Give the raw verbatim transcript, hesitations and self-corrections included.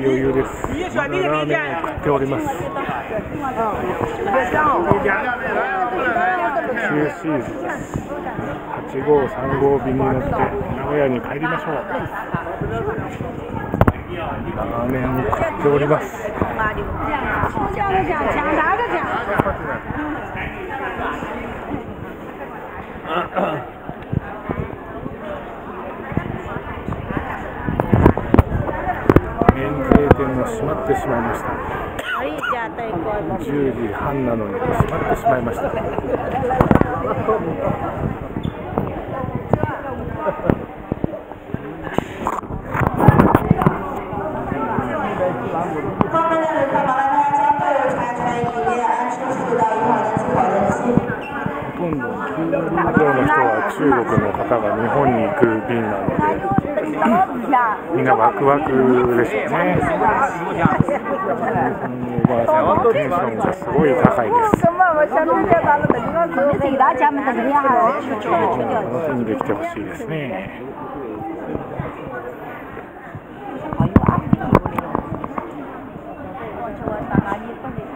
余裕です。まだラーメンを食っております。旧シーズです。はちごうさんごう便に乗って名古屋に帰りましょう。ラーメンを食っております。免税店が閉まってしまいました。じゅうじはんなのに閉まってしまいました。ほとんどきゅうわり以上の人は中国の方が日本に行く便なので、みんなワクワクですよね。おばあさんのテンションがすごい高いです。楽しんできてほしいですね。